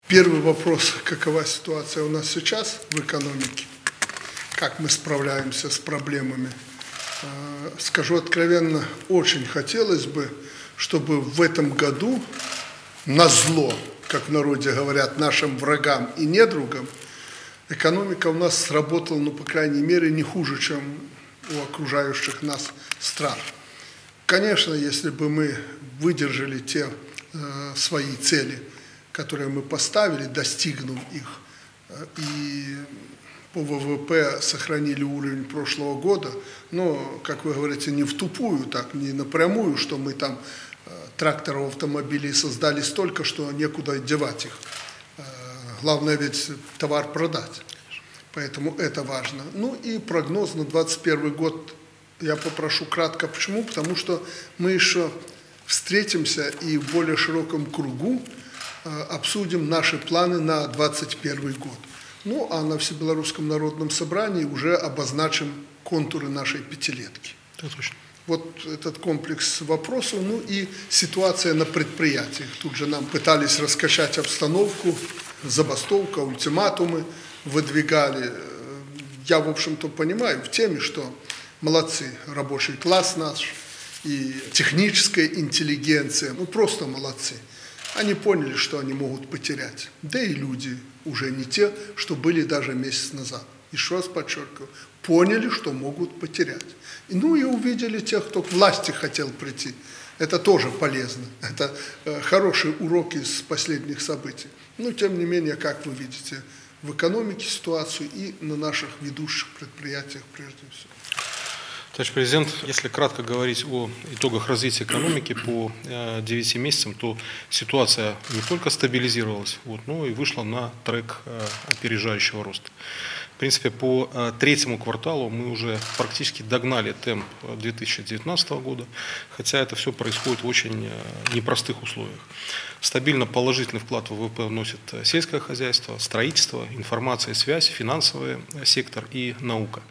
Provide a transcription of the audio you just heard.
Первый вопрос, какова ситуация у нас сейчас в экономике, как мы справляемся с проблемами. Скажу откровенно, очень хотелось бы, чтобы в этом году назло, как в народе говорят, нашим врагам и недругам, экономика у нас сработала, по крайней мере, не хуже, чем у окружающих нас стран. Конечно, если бы мы выдержали те свои цели, которые мы поставили, достигнув их, и по ВВП сохранили уровень прошлого года, но, как вы говорите, не в тупую, так, не напрямую, что мы там тракторов, автомобилей создали столько, что некуда девать их. Главное ведь товар продать, поэтому это важно. Ну и прогноз на 2021 год я попрошу кратко. Почему? Потому что мы еще встретимся и в более широком кругу обсудим наши планы на 2021 год. Ну, а на Всебелорусском народном собрании уже обозначим контуры нашей пятилетки. Это точно. Вот этот комплекс вопросов, ну и ситуация на предприятиях. Тут же нам пытались раскачать обстановку, забастовка, ультиматумы выдвигали. Я, в общем-то, понимаю в теме, что молодцы, рабочий класс наш и техническая интеллигенция, ну просто молодцы. Они поняли, что они могут потерять. Да и люди уже не те, что были даже месяц назад. Еще раз подчеркиваю, поняли, что могут потерять. Ну и увидели тех, кто к власти хотел прийти. Это тоже полезно. Это хороший урок из последних событий. Но тем не менее, как вы видите, в экономике ситуацию и на наших ведущих предприятиях прежде всего. Товарищ президент, если кратко говорить о итогах развития экономики по 9 месяцам, то ситуация не только стабилизировалась, но и вышла на трек опережающего роста. В принципе, по третьему кварталу мы уже практически догнали темп 2019 года, хотя это все происходит в очень непростых условиях. Стабильно положительный вклад в ВВП вносит сельское хозяйство, строительство, информация и связь, финансовый сектор и наука.